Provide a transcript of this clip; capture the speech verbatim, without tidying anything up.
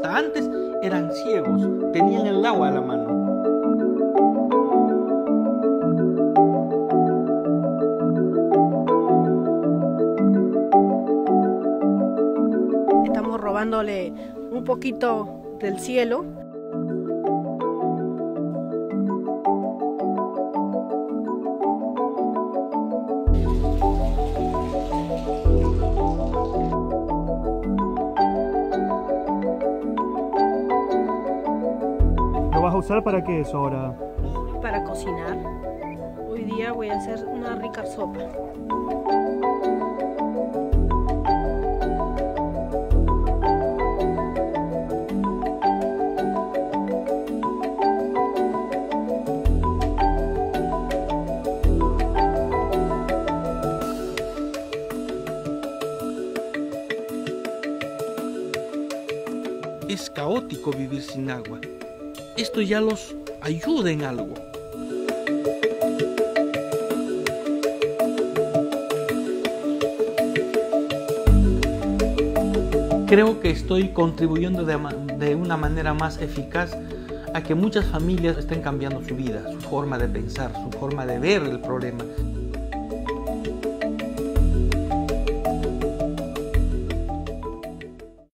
hasta antes eran ciegos, tenían el agua a la mano. Estamos robándole un poquito del cielo. ¿Lo vas a usar para qué eso ahora? Para cocinar. Hoy día voy a hacer una rica sopa. Es caótico vivir sin agua. Esto ya los ayuda en algo. Creo que estoy contribuyendo de, de una manera más eficaz a que muchas familias estén cambiando su vida, su forma de pensar, su forma de ver el problema.